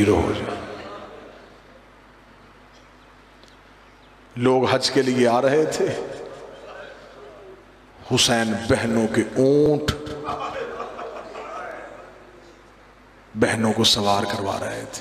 شیر ہو جائے۔ لوگ حج کے لیے آ رہے تھے، حسین بہنوں کے اونٹ بہنوں کو سوار کروا رہے تھے۔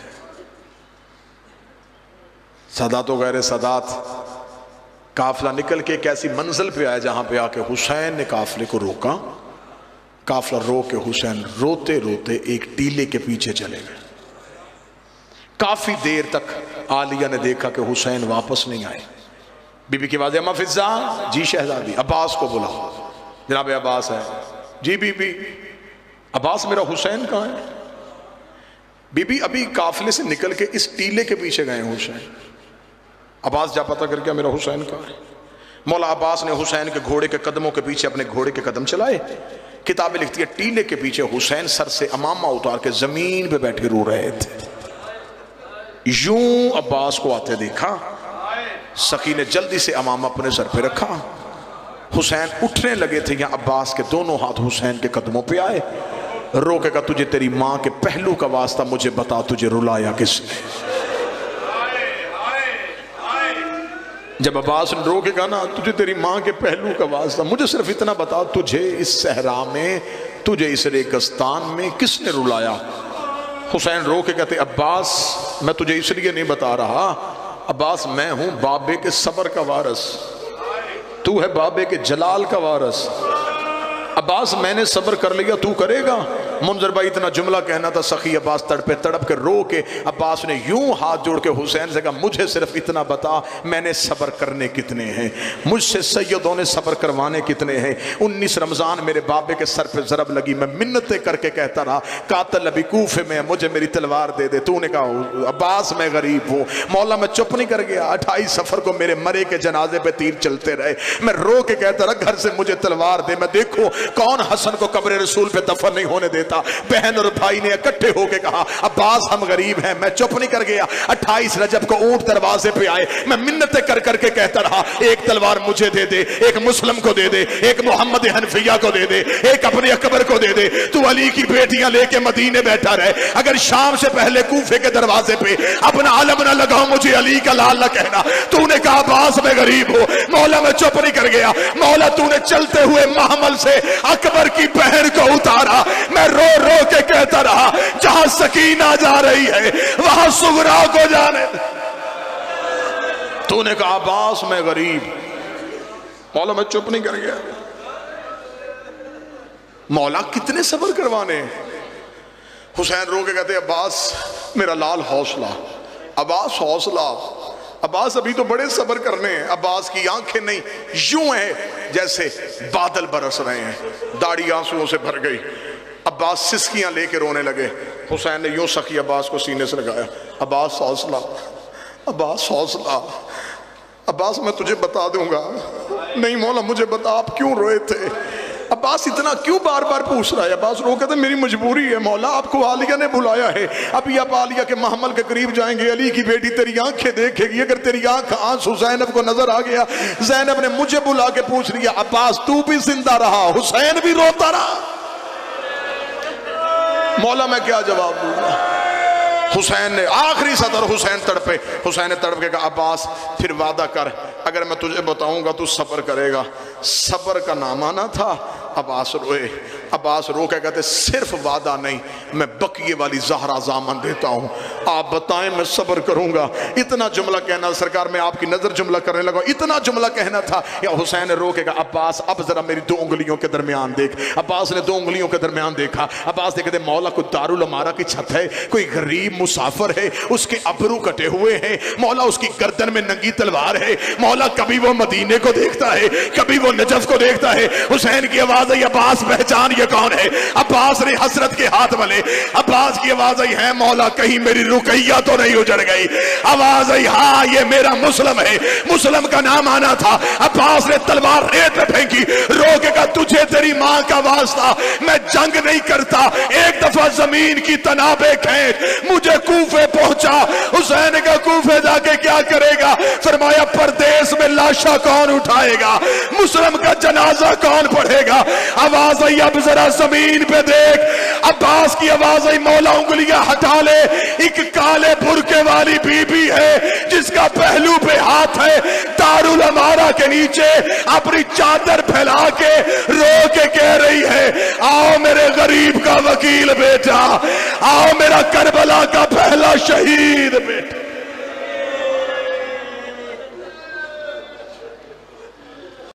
سادات و غیر سادات قافلہ نکل کے ایک ایسی منزل پہ آیا جہاں پہ آ کے حسین نے قافلے کو روکا۔ قافلہ رو کے حسین روتے روتے ایک ٹیلے کے پیچھے چلے گئے۔ کافی دیر تک عالیہ نے دیکھا کہ حسین واپس نہیں آئے۔ بی بی کی آواز اما فضا، جی شہزادی، عباس کو بلاؤ۔ جناب عباس ہے، جی بی بی، عباس میرا حسین کہاں ہے؟ بی بی ابھی قافلے سے نکل کے اس ٹیلے کے پیچھے گئے حسین۔ عباس جا پتہ کر کے میرا حسین کہاں ہے؟ مولا عباس نے حسین کے گھوڑے کے قدموں کے پیچھے اپنے گھوڑے کے قدم چلائے۔ کتابیں لکھتی ہے ٹیلے کے پیچھے حسین سر سے امامہ اتار کے زمین پہ بیٹھے رو رہے تھے۔ یوں عباس کو آتے دیکھا، سخی نے جلدی سے امامہ اپنے سر پہ رکھا۔ حسین اٹھنے لگے تھے، یہاں عباس کے دونوں ہاتھ حسین کے قدموں پہ آئے۔ رو کے کہا تجھے تیری ماں کے پہلو کا واسطہ مجھے بتا، تجھے رلایا کس نے؟ جب عباس نے رو کے کہا نا تجھے تیری ماں کے پہلو کا واسطہ مجھے صرف اتنا بتا، تجھے اس صحرا میں، تجھے اس ریگستان میں کس نے رلایا؟ حسین رو کے کہتے عباس میں تجھے اس لیے نہیں بتا رہا، عباس میں ہوں بابے کے صبر کا وارث، تو ہے بابے کے جلال کا وارث۔ عباس میں نے صبر کر لیا، تو کرے گا؟ منظر بھائی اتنا جملہ کہنا تھا، سخی عباس تڑپے تڑپ کے رو کے عباس نے یوں ہاتھ جوڑ کے حسین سے کہا مجھے صرف اتنا بتا، میں نے صبر کرنے کتنے ہیں؟ مجھ سے سیدوں نے صبر کروانے کتنے ہیں؟ 19 رمضان میرے بابے کے سر پہ ضرب لگی، میں منتیں کر کے کہتا رہا قاتل ابھی کوفے میں، مجھے میری تلوار دے دے۔ تو نے کہا عباس میں غریب ہوں۔ مولا میں چپ نہیں کر گیا، 28 سفر کو میرے مرے کے جنازے پہ تیر چلتے رہے، میں رو کے کہتا رہا گھر سے مجھے تلوار دے، میں دیکھو کون حسن کو قبر رسول پہ دفن نہیں ہونے دیتا۔ بہن اور بھائی نے اکٹھے ہو کے کہا عباس ہم غریب ہیں، میں چپ نہیں کر گیا۔ 28 رجب کو اونٹ دروازے پہ آئے، میں منتیں کر کر کے کہتا رہا ایک تلوار مجھے دے دے، ایک مسلم کو دے دے، ایک محمد حنفیہ کو دے دے، ایک اپنے اکبر کو دے دے، تو علی کی بیٹیاں لے کے مدینے بیٹھا رہے، اگر شام سے پہلے کوفے کے دروازے پہ اپنا علم نہ لگاؤ مجھے علی کا لال نہ کہنا۔ تو نے کہا عباس میں غریب ہو۔ مولا میں چپ نہیں کر گیا، مولا تو نے چلتے ہوئے محمل سے اکبر کی بہن کو اتارا، میں رو رو کے کہتا رہا جہاں سکینہ جا رہی ہے وہاں صغرا کو جانے۔ تو نے کہا عباس میں غریب۔ مولا میں چپ نہیں کر گیا۔ مولا کتنے صبر کروانے؟ حسین رو کے کہتے عباس میرا لال حوصلہ، عباس حوصلہ، عباس ابھی تو بڑے صبر کرنے ہیں۔ عباس کی آنکھیں نہیں یوں ہیں جیسے بادل برس رہے ہیں، داڑھی آنسوؤں سے بھر گئی۔ عباس سسکیاں لے کے رونے لگے۔ حسین نے یوں سخی عباس کو سینے سے لگایا، عباس حوصلہ، عباس حوصلہ، عباس میں تجھے بتا دوں گا۔ نہیں مولا مجھے بتا آپ کیوں روئے تھے؟ عباس اتنا کیوں بار بار پوچھ رہا ہے؟ عباس رو کہتے میری مجبوری ہے مولا، آپ کو عالیہ نے بلایا ہے، ابھی آپ عالیہ کے محمل کے قریب جائیں گے، علی کی بیٹی تیری آنکھیں دیکھے گی، اگر تیری آنکھ آنسو زینب کو نظر آ گیا، زینب نے مجھے بلا کے پوچھ لیا عباس تو بھی زندہ رہا، حسین بھی روتا رہا۔ مولا میں کیا جواب دوں گا؟ حسین نے آخری صدر حسین تڑپے، حسین نے تڑپ کے کہا عباس پھر وعدہ کر، اگر میں تجھے بتاؤں گا تو صبر کرے گا۔ صبر کا نام آنا تھا۔ عباس روئے، عباس رو کے کہتے صرف وعدہ نہیں، میں بقیے والی زہرا زامن دیتا ہوں، آپ بتائیں میں صبر کروں گا۔ اتنا جملہ کہنا سرکار میں آپ کی نظر جملہ کرنے لگا، اتنا جملہ کہنا تھا۔ یا حسین نے رو کے کہا عباس اب ذرا میری 2 انگلیوں کے درمیان دیکھ۔ عباس نے 2 انگلیوں کے درمیان دیکھا۔ عباس نے کہتے مولا کوئی دارالعمارہ کی چھت ہے، کوئی غریب مسافر ہے، اس کے ابرو کٹے ہوئے ہیں، مولا اس کی گردن میں ننگی تلوار ہے، مولا کبھی وہ مدینے کو دیکھتا ہے کبھی وہ نجف کو دیکھتا ہے۔ حسین کی آواز آئی عباس پہچان یہ کون ہے؟ عباس نے حسرت کے ہاتھ ملے، عباس کی آواز آئی ہے مولا کہیں میری رقیہ تو نہیں اجڑ گئی؟ آواز آئی ہاں یہ میرا مسلم ہے، مسلم کا نام آنا تھا۔ عباس نے تلوار ریت پہ پھینکی، رو کے کہا تجھے تیری ماں کا واسطہ میں جنگ نہیں کرتا، ایک دفعہ زمین کی تنابیں کھینچ مجھے کوفے پہنچا۔ حسین نے کہا کوفے جا کے کیا کرے گا؟ فرمایا پردیس میں لاشا کون اٹھائے گا، مسلم کا جنازہ کون پڑھے گا؟ آواز آئی اب ذرا زمین پہ دیکھ۔ عباس کی آواز آئی مولا انگلیاں ہٹا لے، ایک کالے برقے والی بیوی ہے جس کا پہلو پہ ہاتھ ہے، دارالامارہ کے نیچے اپنی چادر پھیلا کے رو کے کہہ رہی ہے آؤ میرے غریب کا وکیل بیٹا، آؤ میرا کربلا کا پہلا شہید بیٹا۔